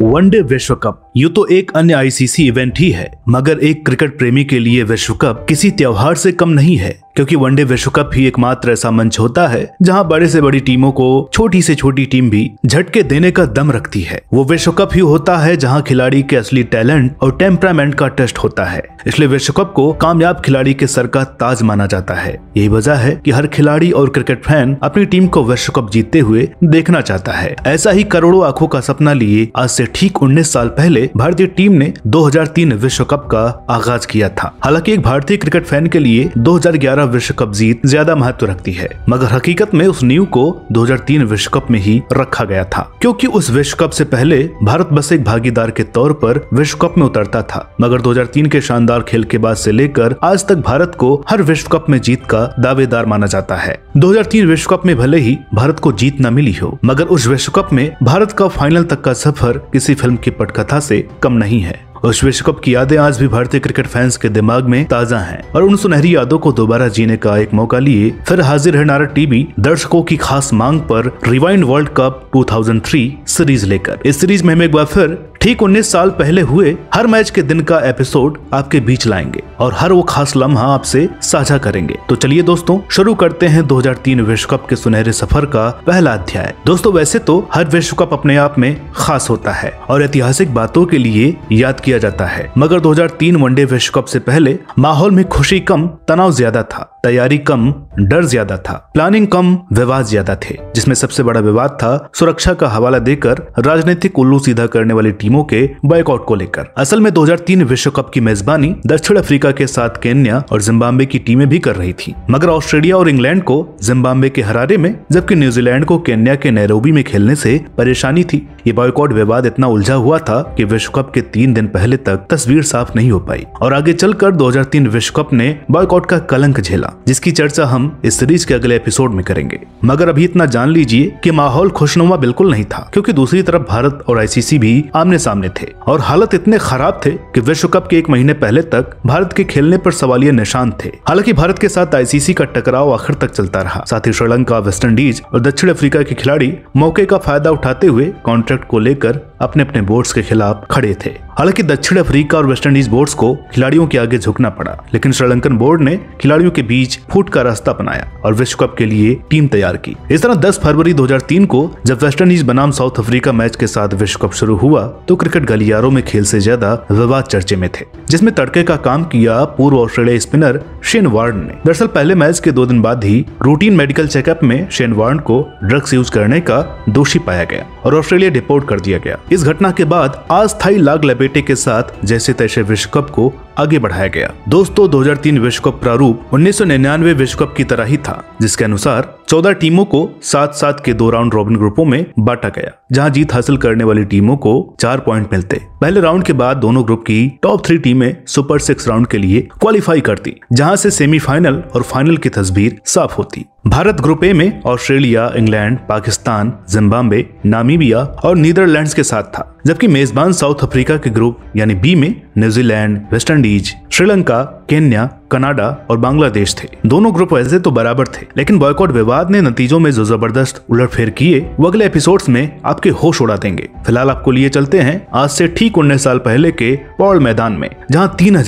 One day विश्व cup यूं तो एक अन्य आईसीसी इवेंट ही है, मगर एक क्रिकेट प्रेमी के लिए विश्व कप किसी त्योहार से कम नहीं है, क्योंकि वनडे विश्व कप ही एकमात्र ऐसा मंच होता है जहां बड़े से बड़ी टीमों को छोटी से छोटी टीम भी झटके देने का दम रखती है। वो विश्व कप ही होता है जहां खिलाड़ी के असली टैलेंट और टेम्परामेंट का टेस्ट होता है। इसलिए विश्व कप को कामयाब खिलाड़ी के सर का ताज माना जाता है। यही वजह है कि हर खिलाड़ी और क्रिकेट फैन अपनी टीम को विश्व कप जीतते हुए देखना चाहता है। ऐसा ही करोड़ों आंखों का सपना लिए आज से ठीक 19 साल पहले भारतीय टीम ने 2003 विश्व कप का आगाज किया था। हालांकि एक भारतीय क्रिकेट फैन के लिए 2011 विश्व कप जीत ज्यादा महत्व रखती है, मगर हकीकत में उस नींव को 2003 विश्व कप में ही रखा गया था, क्योंकि उस विश्व कप से पहले भारत बस एक भागीदार के तौर पर विश्व कप में उतरता था। मगर 2003 के शानदार खेल के बाद से लेकर आज तक भारत को हर विश्व कप में जीत का दावेदार माना जाता है। 2003 विश्व कप में भले ही भारत को जीत न मिली हो, मगर उस विश्व कप में भारत का फाइनल तक का सफर किसी फिल्म की पटकथा से कम नहीं है। उस विश्व कप की यादें आज भी भारतीय क्रिकेट फैंस के दिमाग में ताजा हैं और उन सुनहरी यादों को दोबारा जीने का एक मौका लिए फिर हाजिर है नारा टीवी दर्शकों की खास मांग पर रिवाइंड वर्ल्ड कप 2003 सीरीज लेकर। इस सीरीज में हम एक बार फिर ठीक 19 साल पहले हुए हर मैच के दिन का एपिसोड आपके बीच लाएंगे और हर वो खास लम्हा आपसे साझा करेंगे। तो चलिए दोस्तों, शुरू करते हैं 2003 विश्व कप के सुनहरे सफर का पहला अध्याय। दोस्तों, वैसे तो हर विश्व कप अपने आप में खास होता है और ऐतिहासिक बातों के लिए याद किया जाता है, मगर 2003 वनडे विश्व कप से पहले माहौल में खुशी कम, तनाव ज्यादा था, तैयारी कम, डर ज्यादा था, प्लानिंग कम, विवाद ज्यादा थे, जिसमें सबसे बड़ा विवाद था सुरक्षा का हवाला देकर राजनीतिक उल्लू सीधा करने वाली टीमों के बॉयकॉट को लेकर। असल में 2003 विश्व कप की मेजबानी दक्षिण अफ्रीका के साथ केन्या और जिम्बाब्वे की टीमें भी कर रही थी, मगर ऑस्ट्रेलिया और इंग्लैंड को जिम्बाब्वे के हरारे में, जबकि न्यूजीलैंड को केन्या के नैरोबी में खेलने से परेशानी थी। ये बॉयकॉट विवाद इतना उलझा हुआ था कि विश्व कप के 3 दिन पहले तक तस्वीर साफ नहीं हो पाई और आगे चलकर 2003 विश्व कप ने बॉयकॉट का कलंक झेला, जिसकी चर्चा हम इस सीरीज के अगले एपिसोड में करेंगे। मगर अभी इतना जान लीजिए कि माहौल खुशनुमा बिल्कुल नहीं था, क्योंकि दूसरी तरफ भारत और आईसीसी भी आमने सामने थे और हालत इतने खराब थे कि विश्व कप के 1 महीने पहले तक भारत के खेलने पर सवालिया निशान थे। हालांकि भारत के साथ आईसीसी का टकराव आखिर तक चलता रहा। साथ ही श्रीलंका, वेस्टइंडीज और दक्षिण अफ्रीका के खिलाड़ी मौके का फायदा उठाते हुए कॉन्ट्रैक्ट को लेकर अपने अपने बोर्ड्स के खिलाफ खड़े थे। हालांकि दक्षिण अफ्रीका और वेस्टइंडीज बोर्ड्स को खिलाड़ियों के आगे झुकना पड़ा, लेकिन श्रीलंकन बोर्ड ने खिलाड़ियों के बीच फूट का रास्ता बनाया और विश्व कप के लिए टीम तैयार की। इस तरह 10 फरवरी 2003 को जब वेस्टइंडीज बनाम साउथ अफ्रीका मैच के साथ विश्व कप शुरू हुआ तो क्रिकेट गलियारों में खेल से ज्यादा विवाद चर्चे में थे, जिसमें तड़के का काम किया पूर्व ऑस्ट्रेलियाई स्पिनर शेन वार्न ने। दरअसल पहले मैच के 2 दिन बाद ही रूटीन मेडिकल चेकअप में शेन वार्न को ड्रग्स यूज करने का दोषी पाया गया और ऑस्ट्रेलिया डिपोर्ट कर दिया गया। इस घटना के बाद अस्थायी लाग लपेटे के साथ जैसे तैसे विश्व कप को आगे बढ़ाया गया। दोस्तों, 2003 विश्व कप प्रारूप 1999 विश्व कप की तरह ही था, जिसके अनुसार 14 टीमों को 7-7 के 2 राउंड रॉबिन ग्रुपों में बांटा गया, जहां जीत हासिल करने वाली टीमों को 4 पॉइंट मिलते। पहले राउंड के बाद दोनों ग्रुप की टॉप 3 टीमें सुपर 6 राउंड के लिए क्वालिफाई करती, जहां से सेमीफाइनल और फाइनल की तस्वीर साफ होती। भारत ग्रुप ए में Australia, England, Pakistan, Zimbabwe, Namibia और नीदरलैंड्स के साथ था, जबकि मेजबान साउथ अफ्रीका के ग्रुप यानी बी में New Zealand, West Indies, Sri Lanka, Kenya, Canada और बांग्लादेश थे। दोनों ग्रुप वैसे तो बराबर थे, लेकिन बॉयकॉट विवाद ने नतीजों में जो जबरदस्त उलटफेर किए वो अगले एपिसोड्स में आपके होश उड़ा देंगे। फिलहाल आपको लिए चलते हैं आज से ठीक 19 साल पहले के पॉल मैदान में, जहां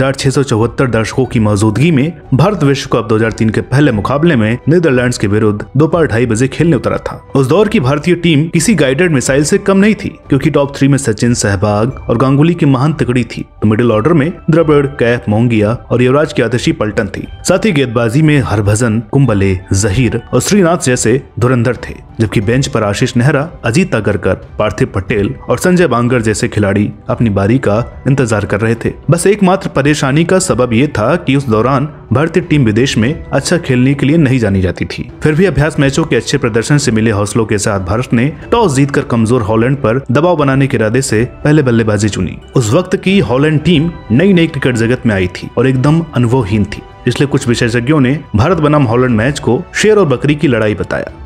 3674 दर्शकों की मौजूदगी में भारत विश्व कप 2003 के पहले मुकाबले में नीदरलैंड्स के विरुद्ध दोपहर 2:30 बजे खेलने उतरा था। उस दौर की भारतीय टीम किसी गाइडेड मिसाइल से कम नहीं थी, क्योंकि टॉप 3 में सचिन, सहवाग और गांगुली की महान तकड़ी थी, तो मिडिल ऑर्डर में द्रविड़, कैफ, मोंगिया और युवराज की आतिशी पलटन थी। साथ ही गेंदबाजी में हरभजन, कुंबले, जहीर और श्रीनाथ जैसे धुरंधर थे, जबकि बेंच पर आशीष नेहरा, अजीत अगरकर, पार्थिव पटेल और संजय बांगर जैसे खिलाड़ी अपनी बारी का इंतजार कर रहे थे। बस एकमात्र परेशानी का सबब ये था कि उस दौरान भारतीय टीम विदेश में अच्छा खेलने के लिए नहीं जानी जाती थी। फिर भी अभ्यास मैचों के अच्छे प्रदर्शन से मिले हौसलों के साथ भारत ने टॉस जीतकर कमजोर हॉलैंड पर दबाव बनाने के इरादे से पहले बल्लेबाजी चुनी। उस वक्त की हॉलैंड टीम नई क्रिकेट जगत में आई थी और एकदम अनुभवहीन थी, इसलिए कुछ विशेषज्ञों ने भारत बनाम हॉलैंड मैच को शेर और बकरी की लड़ाई बताया।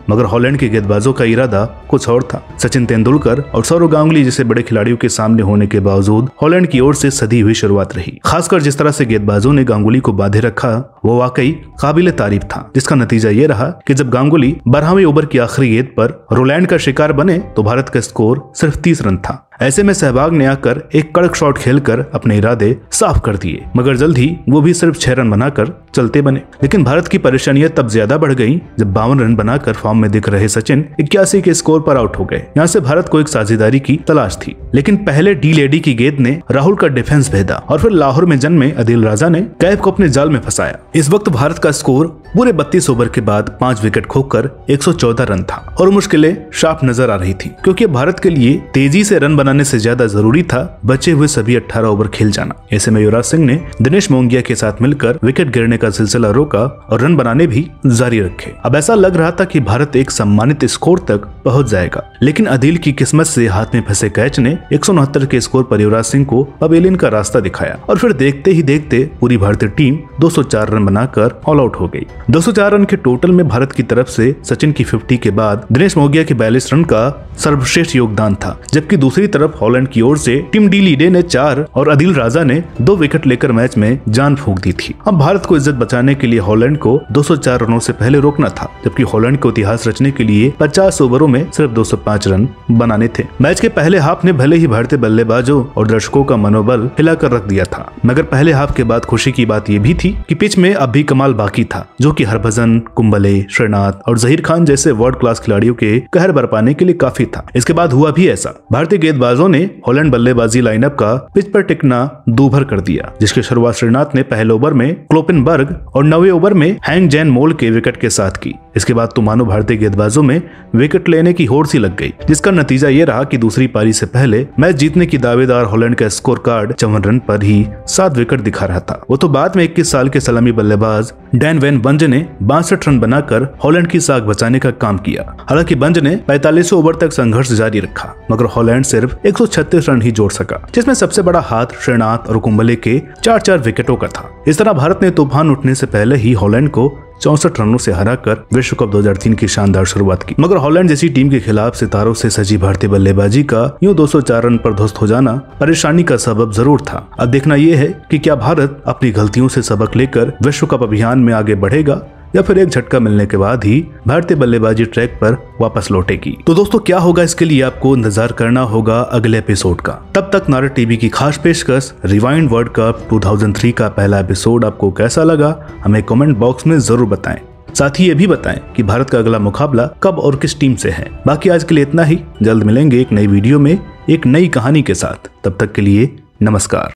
मगर हॉलैंड के गेंदबाजों का इरादा कुछ और था। सचिन तेंदुलकर और सौरव गांगुली जैसे बड़े खिलाड़ियों के सामने होने के बावजूद हॉलैंड की ओर से सधी हुई शुरुआत रही। खासकर जिस तरह से गेंदबाजों ने गांगुली को बांधे रखा वो वाकई काबिले तारीफ था, जिसका नतीजा ये रहा कि जब गांगुली 12वें ओवर की आखिरी गेंद पर रोलैंड का शिकार बने तो भारत का स्कोर सिर्फ 30 रन था। ऐसे में सहवाग ने आकर एक कड़क शॉट खेलकर अपने इरादे साफ कर दिए, मगर जल्द ही वो भी सिर्फ 6 रन बनाकर चलते बने। लेकिन भारत की परेशानियां तब ज्यादा बढ़ गईं जब 52 रन बनाकर फॉर्म में दिख रहे सचिन 81 के स्कोर पर आउट हो गए। यहाँ से भारत को एक साझेदारी की तलाश थी, लेकिन पहले डी लेडी की गेंद ने राहुल का डिफेंस भेदा और फिर लाहौर में जन्मे आदिल राजा ने कैफ को अपने जाल में फंसाया। इस वक्त भारत का स्कोर पूरे 32 ओवर के बाद 5 विकेट खोकर 114 रन था और मुश्किलें साफ नजर आ रही थी, क्योंकि भारत के लिए तेजी से रन बनाने से ज्यादा जरूरी था बचे हुए सभी 18 ओवर खेल जाना। ऐसे में युवराज सिंह ने दिनेश मोंगिया के साथ मिलकर विकेट गिरने का सिलसिला रोका और रन बनाने भी जारी रखे। अब ऐसा लग रहा था कि भारत एक सम्मानित स्कोर तक पहुंच जाएगा, लेकिन आदिल की किस्मत से हाथ में फंसे कैच ने 169 के स्कोर पर युवराज सिंह को पवेलियन का रास्ता दिखाया और फिर देखते ही देखते पूरी भारतीय टीम 204 रन बनाकर ऑल आउट हो गई। 204 रन के टोटल में भारत की तरफ से सचिन की 50 के बाद दिनेश मोंगिया के 42 रन का सर्वश्रेष्ठ योगदान था, जबकि दूसरी तरफ हॉलैंड की ओर से टीम डी लीडे ने 4 और आदिल राजा ने 2 विकेट लेकर मैच में जान फूंक दी थी। अब भारत को इज्जत बचाने के लिए हॉलैंड को 204 रनों से पहले रोकना था, जबकि हॉलैंड को इतिहास रचने के लिए 50 ओवरों में सिर्फ 205 रन बनाने थे। मैच के पहले हाफ ने भले ही भारतीय बल्लेबाजों और दर्शकों का मनोबल हिलाकर रख दिया था, मगर पहले हाफ के बाद खुशी की बात यह भी थी कि पिच में अब भी कमाल बाकी था, जो कि हरभजन, कुंबले, श्रीनाथ और जहीर खान जैसे वर्ल्ड क्लास खिलाड़ियों के कहर बरपाने के लिए काफी था। इसके बाद हुआ भी ऐसा। भारतीय गेंदबाजों ने हॉलैंड बल्लेबाजी लाइनअप का पिच पर टिकना दूभर कर दिया, जिसकी शुरुआत श्रीनाथ ने पहले ओवर में क्लोपेनबर्ग और 9वें ओवर में हैंग जैन मोल के विकेट के साथ की। इसके बाद तो मानो भारतीय गेंदबाजों में विकेट लेने की होड़ सी लग गई, जिसका नतीजा ये रहा कि दूसरी पारी से पहले मैच जीतने की दावेदार हॉलैंड का स्कोर कार्ड 54 रन पर ही 7 विकेट दिखा रहा था। वो तो बाद में 21 साल के सलामी बल्लेबाज डैन वैन बंज ने 62 रन बनाकर हॉलैंड की साख बचाने का काम किया। हालांकि बंज ने 45 ओवर तक संघर्ष जारी रखा, मगर हॉलैंड सिर्फ 136 रन ही जोड़ सका, जिसमें सबसे बड़ा हाथ श्रीनाथ और कुंबले के 4-4 विकेटों का था। इस तरह भारत ने तूफान उठने से पहले ही हॉलैंड को 64 रनों से हराकर विश्व कप 2003 की शानदार शुरुआत की। मगर हॉलैंड जैसी टीम के खिलाफ सितारों से सजी भारतीय बल्लेबाजी का यूं 204 रन पर ध्वस्त हो जाना परेशानी का सबब जरूर था। अब देखना यह है कि क्या भारत अपनी गलतियों से सबक लेकर विश्व कप अभियान में आगे बढ़ेगा या फिर एक झटका मिलने के बाद ही भारतीय बल्लेबाजी ट्रैक पर वापस लौटेगी। तो दोस्तों क्या होगा, इसके लिए आपको इंतजार करना होगा अगले एपिसोड का। तब तक नारद टीवी की खास पेशकश रिवाइंड वर्ल्ड कप 2003 का पहला एपिसोड आपको कैसा लगा हमें कमेंट बॉक्स में जरूर बताएं। साथ ही ये भी बताएं कि भारत का अगला मुकाबला कब और किस टीम से है। बाकी आज के लिए इतना ही, जल्द मिलेंगे एक नई वीडियो में एक नई कहानी के साथ। तब तक के लिए नमस्कार।